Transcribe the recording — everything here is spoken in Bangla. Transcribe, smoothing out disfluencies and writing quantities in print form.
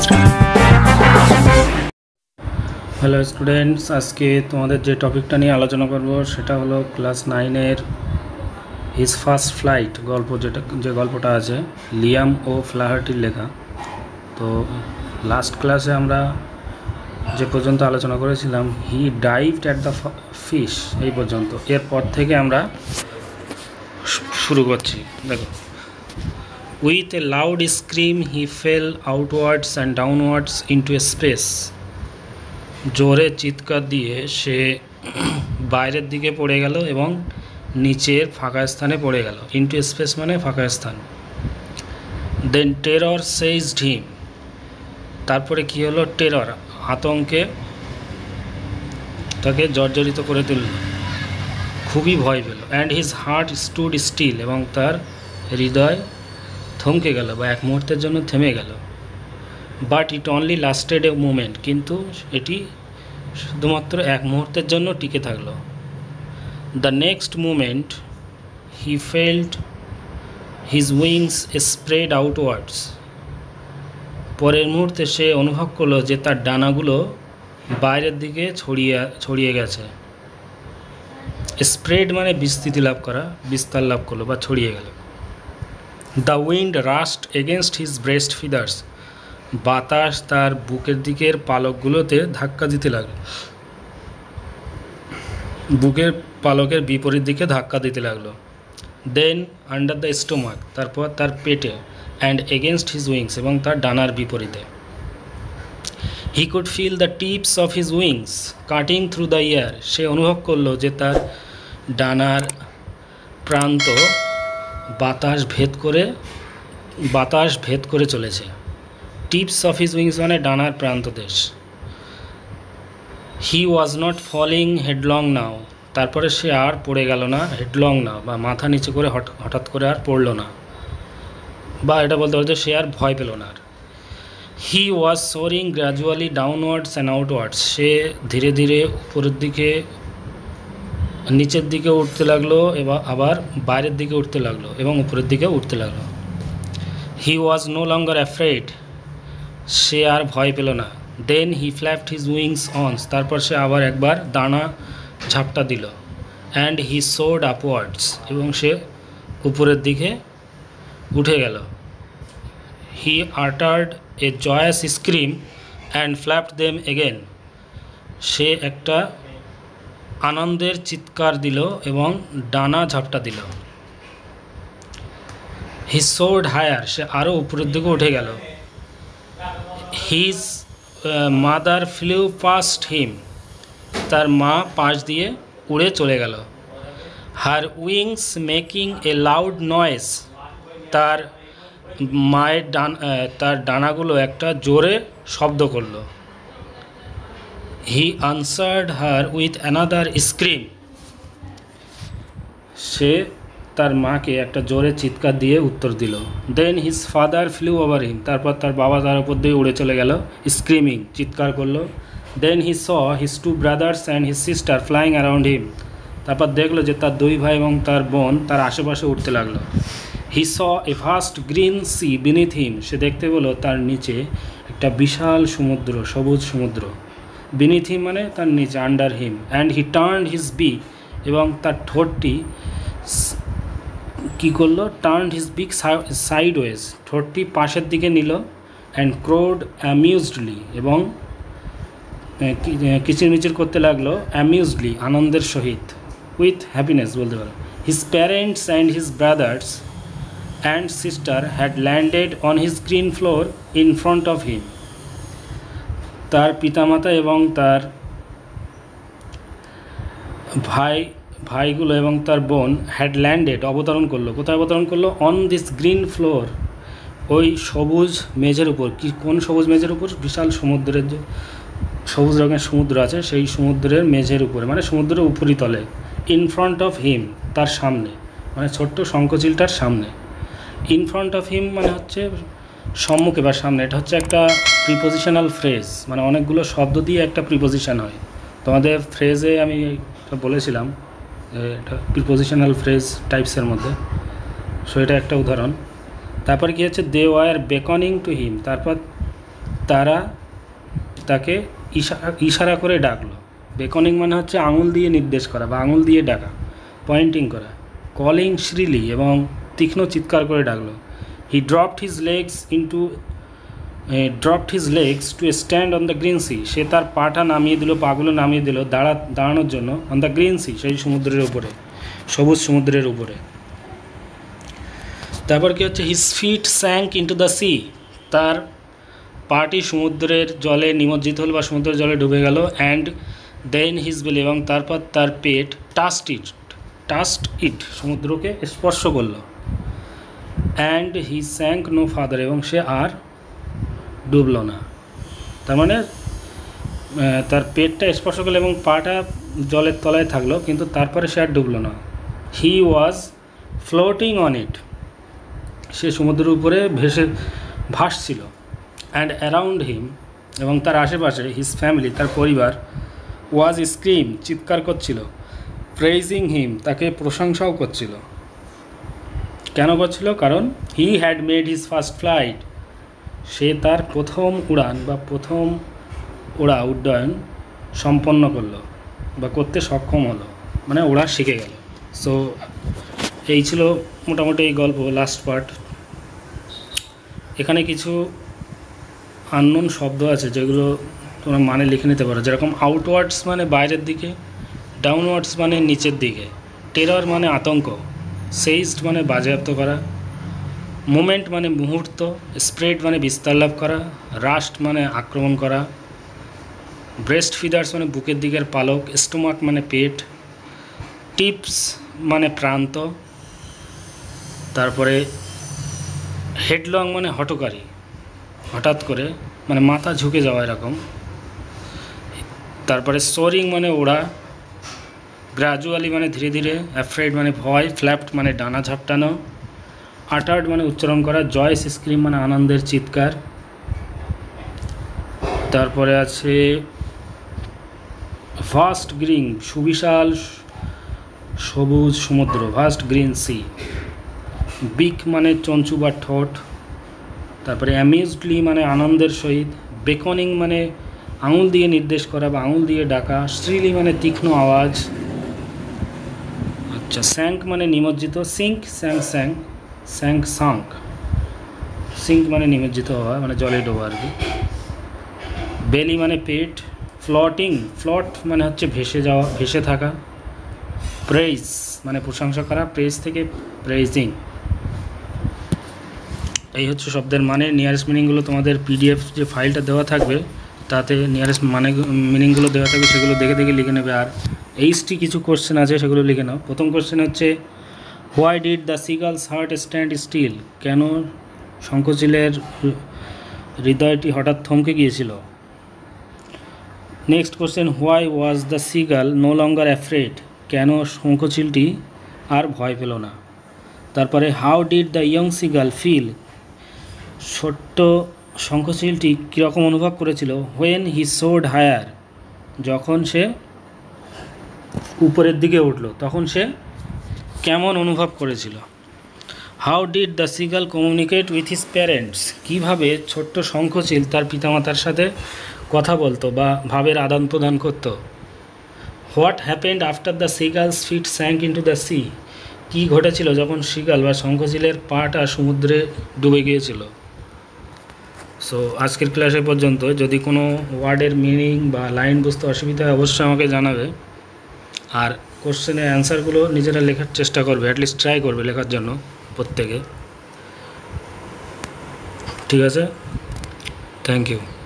হ্যালো স্টুডেন্টস, আজকে তোমাদের যে টপিকটা নিয়ে আলোচনা করব সেটা হলো ক্লাস 9-এর হিজ ফার্স্ট ফ্লাইট গল্প, যে গল্পটা আছে লিয়াম ও ফ্লাহার্টির লেখা। তো লাস্ট ক্লাসে আমরা যে পর্যন্ত আলোচনা করেছিলাম, he dived at the fish, এই পর্যন্ত। এরপর থেকে আমরা শুরু করছি। দেখো, with a loud scream he fell outwards and downwards into a space. জোরে চিৎকার দিয়ে সে বাইরের দিকে পড়ে গেল এবং নিচের ফাঁকা স্থানে পড়ে গেল। ইনটু স্পেস মানে ফাঁকা স্থান। দেন টেরর সেইজড হিম, তারপরে কি হলো? টেরর, আতঙ্কে তাকে জর্জরিত করে তুলল, খুবই ভয় পেল। And his heart stood still, এবং তার হৃদয় থমকে গেল বা এক মুহূর্তের জন্য থেমে গেল। But it only lasted a moment, কিন্তু এটি শুধুমাত্র এক মুহূর্তের জন্য টিকে থাকলো। The next moment he felt his wings spread outwards, পরের মুহূর্তে সে অনুভব করলো যে তার ডানাগুলো বাইরের দিকে ছড়িয়ে গেছে। স্প্রেড মানে বিস্তৃতি লাভ করা, বিস্তার লাভ করলো বা ছড়িয়ে গেল। The wind rushed against his breast feathers, বাতাস তার বুকের দিকের পালকগুলোতে ধাক্কা দিতে লাগলো, বুকের পালকের বিপরীত দিকে ধাক্কা দিতে লাগলো। দেন আন্ডার দ্য স্টোমাক, তারপর তার পেটে। অ্যান্ড এগেনস্ট হিজ উইংস, এবং তার ডানার বিপরীতে। He could feel the tips of his wings cutting through the air, সে অনুভব করলো যে তার ডানার প্রান্ত বাতাস ভেদ করে চলেছে। টিপস অফ হিজ উইংস মানে ডানার প্রান্তদেশ। হি ওয়াজ নট ফলিং হেডলং নাও, তারপরে সে আর পড়ে গেল না। হেডলং নাও বা মাথা নিচু করে হঠাৎ করে আর পড়ল না, বা এটা বলতে পারছে সে আর ভয় পেল না। He was soaring gradually downwards and outwards, সে ধীরে ধীরে উপরের দিকে নিচের দিকে উঠতে লাগলো, এবং আবার বাইরের দিকে উঠতে লাগলো এবং উপরের দিকে উঠতে লাগলো। হি ওয়াজ নো লঙ্গার অ্যাফ্রেড, সে আর ভয় পেল না। দেন হি ফ্ল্যাপড হিজ উইংস অনস, তারপর সে আবার একবার দানা ঝাপটা দিল। অ্যান্ড হি সোর্ড আপওয়ার্ডস, এবং সে উপরের দিকে উঠে গেল। He uttered a joyous scream and flapped them again, সে একটা আনন্দের চিৎকার দিল এবং ডানা ঝাপটা দিল। হি সোর্ড হায়ার, সে আরও উপরের দিকে উঠে গেল। His mother flew past him, তার মা পাশ দিয়ে উড়ে চলে গেল। Her wings making a loud noise, তার মায়ের তার ডানাগুলো একটা জোরে শব্দ করল। He answered her with another scream, সে তার মাকে একটা জোরে চিৎকার দিয়ে উত্তর দিল। Then his father flew over him, তারপর তার বাবা তার উপর দিয়ে উড়ে চলে গেল, স্ক্রিমিং, চিৎকার করলো। Then he saw his two brothers and his sister flying around him, তারপর দেখলো যে তার দুই ভাই এবং তার বোন তার আশেপাশে উঠতে লাগলো। He saw a vast green sea beneath him, সে দেখতে পেল তার নিচে একটা বিশাল সমুদ্র, সবুজ সমুদ্র। বিনিথ হিম মানে তার নিচে, under him. And he turned his beak, এবং তার ঠোঁটটি কী করলো? টার্নড হিজ বিক সাইডওয়েজ, ঠোঁটটি পাশের দিকে নিল। অ্যান্ড ক্রোড অ্যামিউজডলি, এবং কিচিরমিচির করতে লাগলো। অ্যামিউজডলি, আনন্দের সহিত। উইথ হ্যাপিনেস বলতে পারো। His parents and his brothers and sister had landed on his green floor in front of him, তার পিতামাতা এবং তার ভাইগুলো এবং তার বোন হ্যাড ল্যান্ডেড, অবতরণ করলো। কোথায় অবতরণ করলো? অন দিস গ্রিন ফ্লোর, ওই সবুজ মেঝের উপর। কোন সবুজ মেঝের উপর? বিশাল সমুদ্রের যে সবুজ রঙের সমুদ্র আছে, সেই সমুদ্রের মেঝের উপরে, মানে সমুদ্রের উপরিতলে। ইন ফ্রন্ট অফ হিম, তার সামনে, মানে ছোট্ট শঙ্খচিলটার সামনে। ইন ফ্রন্ট অফ হিম মানে হচ্ছে সম্মুখে বা সামনে। এটা হচ্ছে একটা প্রিপোজিশনাল ফ্রেজ, মানে অনেকগুলো শব্দ দিয়ে একটা প্রিপোজিশন হয়। তোমাদের ফ্রেজে আমি বলেছিলাম এটা প্রিপোজিশনাল ফ্রেজ টাইপসের মধ্যে, সো এটা একটা উদাহরণ। তারপর কি হচ্ছে? দে ওয়ার বেকনিং টু হিম, তারপর তারা তাকে ইশারা করে ডাকলো। বেকনিং মানে হচ্ছে আঙুল দিয়ে নির্দেশ করা বা আঙুল দিয়ে ডাকা, পয়েন্টিং করা। কলিং শ্রিলি এবং তীক্ষ্ণ চিৎকার করে ডাকলো। He dropped his legs to stand on the green sea. সে তার পাটা নামিয়ে দিল, পাগুলো নামিয়ে দিল দাঁড়ানোর জন্য অন দ্য গ্রিন সি, সেই সমুদ্রের উপরে, সবুজ সমুদ্রের উপরে। তারপর কি হচ্ছে, his feet sank into the sea, তার পাটি সমুদ্রের জলে নিমজ্জিত হল বা সমুদ্রের জলে ডুবে গেল। অ্যান্ড দেন হিজ বেলি, এবং তারপর তার পেট টাস্ট ইট, সমুদ্রকে স্পর্শ করল। And he sank no farther, এবং সে আর ডুবল না। তার মানে তার পেটটা স্পর্শ করলো এবং পাটা জলের তলায় থাকলো, কিন্তু তারপরে সে আর ডুবল না। He was floating on it, সে সমুদ্রের উপরে ভাসছিল। অ্যান্ড অ্যারাউন্ড হিম, এবং তার আশেপাশে হিজ ফ্যামিলি, তার পরিবার, ওয়াজ স্ক্রিম, চিৎকার করছিল। প্রেইজিং হিম, তাকে প্রশংসাও করছিল। কেন করছিল? কারণ he had made his first flight, সে তার প্রথম উড়ান বা প্রথম উড্ডয়ন সম্পন্ন করলো বা করতে সক্ষম হলো, মানে ওড়া শিখে গেল। সো এই ছিল মোটামুটি এই গল্প, লাস্ট পার্ট। এখানে কিছু আননোন শব্দ আছে যেগুলো তোমরা মানে লিখে নিতে পারো, যেরকম আউটওয়ার্ডস মানে বাইরের দিকে, ডাউনওয়ার্ডস মানে নিচের দিকে, টেরর মানে আতঙ্ক, সেইজড মানে বাজেয়াপ্ত করা, মোমেন্ট মানে মুহূর্ত, স্প্রেড মানে বিস্তার লাভ করা, রাস্ট মানে আক্রমণ করা, ব্রেস্ট ফিদার্স মানে বুকের দিকের পালক, স্টোমাক মানে পেট, টিপস মানে প্রান্ত, তারপরে হেডলং মানে হঠকারী, হঠাৎ করে মানে মাথা ঝুঁকে যাওয়া এরকম, তারপরে সোরিং মানে ওড়া, গ্র্যাজুয়ালি মানে ধীরে ধীরে, অ্যাফ্রেড মানে ভয়, ফ্ল্যাপ্ট মানে ডানা ঝাপটানো, আটার্ড মানে উচ্চারণ করা, জয়েস স্ক্রিম মানে আনন্দের চিৎকার। তারপরে আছে ভাস্ট গ্রিন, সুবিশাল সবুজ সমুদ্র, ভাস্ট গ্রিন সি। বিক মানে চঞ্চু বা ঠোঁট। তারপরে অ্যামিউজডলি মানে আনন্দের সহিত, বেকনিং মানে আঙুল দিয়ে নির্দেশ করা বা আঙুল দিয়ে ডাকা, শ্রিলি মানে তীক্ষ্ণ আওয়াজ। আচ্ছা, স্যাঙ্ক মানে নিমজ্জিত, সিঙ্ক সাঙ্ক, সিঙ্ক মানে নিমজ্জিত হওয়া, মানে জলে ডোবা আর কি। বেলি মানে পেট, ফ্লট মানে হচ্ছে ভেসে থাকা। প্রেইজ মানে প্রশংসা করা, প্রেইজ থেকে প্রেইজিং। এই হচ্ছে শব্দের মানে। নিয়ারেস্ট মিনিংগুলো তোমাদের পিডিএফ যে ফাইলটা দেওয়া থাকবে তাতে নিয়ারেস্ট মিনিংগুলো দেওয়া থাকবে, সেগুলো দেখে দেখে লিখে নেবে। আর এইচটি কিছু কোশ্চেন আছে, সেগুলো লিখে নাও। প্রথম কোশ্চেন হচ্ছে, why did the seagull's heart stand still, কেন শঙ্খচিলের হৃদয়টি হঠাৎ থমকে গিয়েছিল। Next question, why was the seagull no longer afraid, কেন শঙ্খচিলটি আর ভয় পেল না। তারপরে, how did the young seagull feel, ছোট্ট শঙ্খচিলটি কীরকম অনুভব করেছিল। হোয়েন হি সোড হায়ার, যখন সে উপরের দিকে উঠল তখন সে কেমন অনুভব করেছিল। How did the seagull communicate with his parents, কীভাবে ছোট্ট শঙ্খচিল তার পিতামাতার সাথে কথা বলতো বা ভাবের আদান প্রদান করত। What happened after the seagull's feet sank into the sea, কী ঘটেছিল যখন সিগাল বা শঙ্খচিলের পাটা সমুদ্রে ডুবে গিয়েছিল। সো আজকের ক্লাসে পর্যন্ত। যদি কোনো ওয়ার্ডের মিনিং বা লাইন বুঝতে অসুবিধা হয় অবশ্যই আমাকে জানাবে। আর কোশ্চেনের অ্যান্সারগুলো নিজেরা লেখার চেষ্টা করবে, অ্যাটলিস্ট ট্রাই করবে লেখার জন্য প্রত্যেকে। ঠিক আছে, থ্যাংক ইউ।